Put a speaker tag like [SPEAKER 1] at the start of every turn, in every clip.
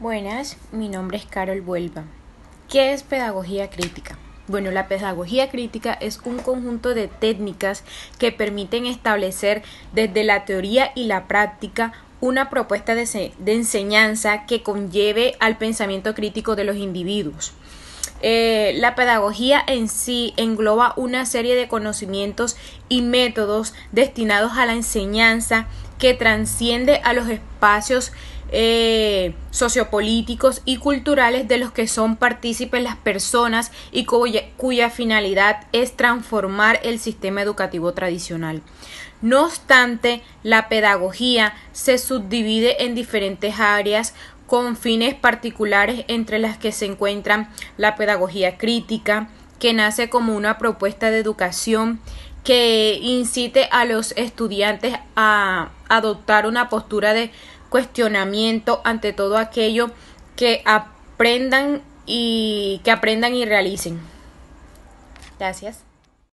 [SPEAKER 1] Buenas, mi nombre es Carol Vuelva. ¿Qué es pedagogía crítica? Bueno, la pedagogía crítica es un conjunto de técnicas que permiten establecer desde la teoría y la práctica una propuesta de enseñanza que conlleve al pensamiento crítico de los individuos. La pedagogía en sí engloba una serie de conocimientos y métodos destinados a la enseñanza que trasciende a los espacios sociopolíticos y culturales de los que son partícipes las personas y cuya finalidad es transformar el sistema educativo tradicional. No obstante, la pedagogía se subdivide en diferentes áreas con fines particulares, entre las que se encuentran la pedagogía crítica, que nace como una propuesta de educación que incite a los estudiantes a adoptar una postura de cuestionamiento ante todo aquello que aprendan y realicen. Gracias.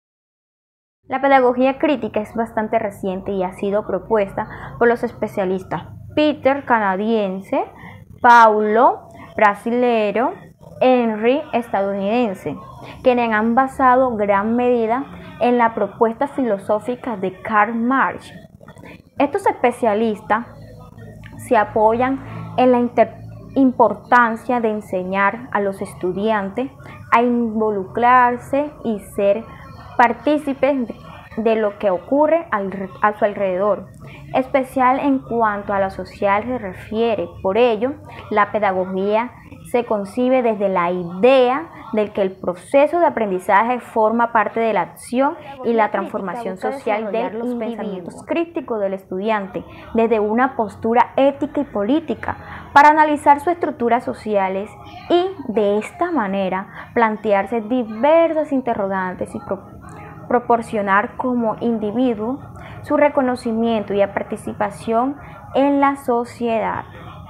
[SPEAKER 2] La pedagogía crítica es bastante reciente y ha sido propuesta por los especialistas Peter, canadiense, Paulo, brasilero, Henry, estadounidense, quienes han basado gran medida en la propuesta filosófica de Karl Marx. Estos especialistas se apoyan en la importancia de enseñar a los estudiantes a involucrarse y ser partícipes de lo que ocurre a su alrededor, especial en cuanto a lo social se refiere. Por ello, la pedagogía se concibe desde la idea de que el proceso de aprendizaje forma parte de la acción y la transformación social de los pensamientos críticos del estudiante desde una postura ética y política para analizar sus estructuras sociales y de esta manera plantearse diversas interrogantes y proporcionar como individuo su reconocimiento y participación en la sociedad.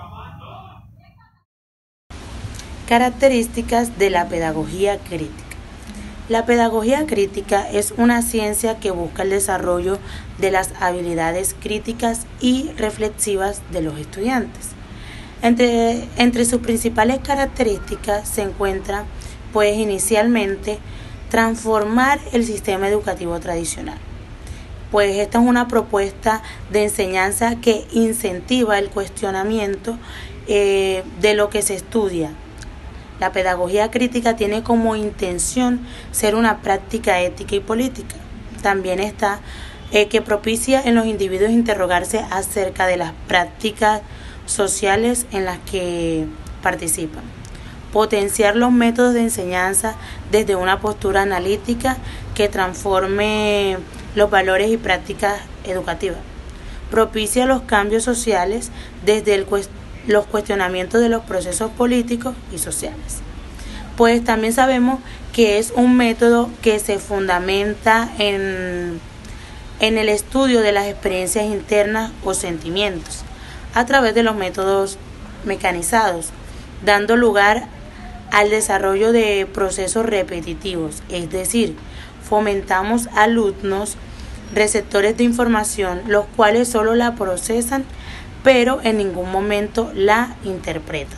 [SPEAKER 3] Características de la pedagogía crítica. La pedagogía crítica es una ciencia que busca el desarrollo de las habilidades críticas y reflexivas de los estudiantes. Entre sus principales características se encuentra, pues inicialmente, transformar el sistema educativo tradicional. Pues esta es una propuesta de enseñanza que incentiva el cuestionamiento de lo que se estudia. La pedagogía crítica tiene como intención ser una práctica ética y política. También está que propicia en los individuos interrogarse acerca de las prácticas sociales en las que participan. Potenciar los métodos de enseñanza desde una postura analítica que transforme los valores y prácticas educativas. Propicia los cambios sociales desde los cuestionamientos de los procesos políticos y sociales. Pues también sabemos que es un método que se fundamenta en el estudio de las experiencias internas o sentimientos a través de los métodos mecanizados, dando lugar al desarrollo de procesos repetitivos, es decir, fomentamos alumnos receptores de información, los cuales solo la procesan, pero en ningún momento la interpretan.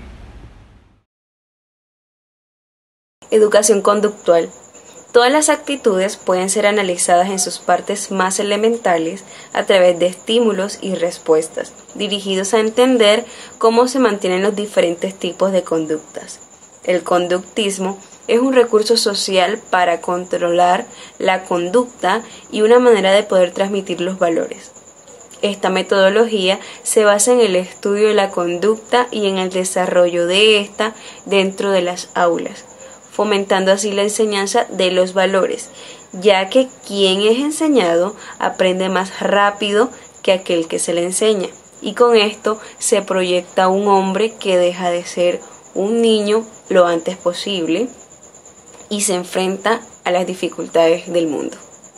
[SPEAKER 4] Educación conductual. Todas las actitudes pueden ser analizadas en sus partes más elementales a través de estímulos y respuestas, dirigidos a entender cómo se mantienen los diferentes tipos de conductas. El conductismo es un recurso social para controlar la conducta y una manera de poder transmitir los valores. Esta metodología se basa en el estudio de la conducta y en el desarrollo de esta dentro de las aulas, fomentando así la enseñanza de los valores, ya que quien es enseñado aprende más rápido que aquel que se le enseña, y con esto se proyecta un hombre que deja de ser un niño lo antes posible y se enfrenta a las dificultades del mundo.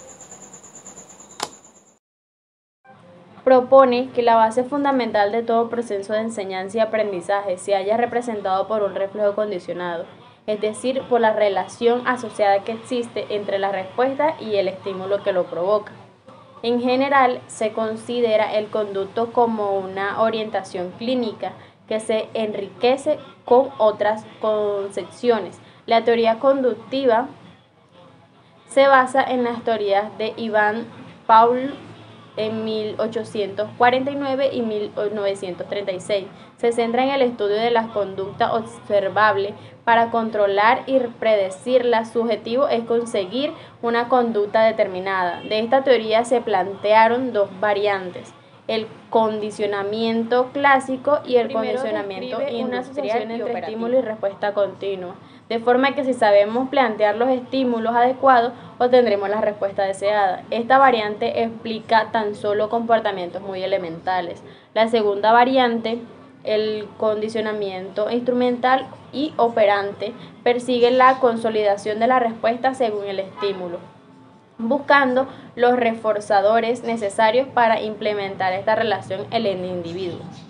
[SPEAKER 5] Propone que la base fundamental de todo proceso de enseñanza y aprendizaje se haya representado por un reflejo condicionado, es decir, por la relación asociada que existe entre la respuesta y el estímulo que lo provoca. En general, se considera el conducto como una orientación clínica que se enriquece con otras concepciones. La teoría conductiva se basa en las teorías de Ivan Paul en 1849 y 1936. Se centra en el estudio de las conductas observables para controlar y predecirlas. Su objetivo es conseguir una conducta determinada. De esta teoría se plantearon dos variantes: el condicionamiento clásico y el condicionamiento industrial, una asociación entre estímulo y respuesta continua, de forma que si sabemos plantear los estímulos adecuados, obtendremos la respuesta deseada. Esta variante explica tan solo comportamientos muy elementales. La segunda variante, el condicionamiento instrumental y operante, persigue la consolidación de la respuesta según el estímulo, buscando los reforzadores necesarios para implementar esta relación en el individuo.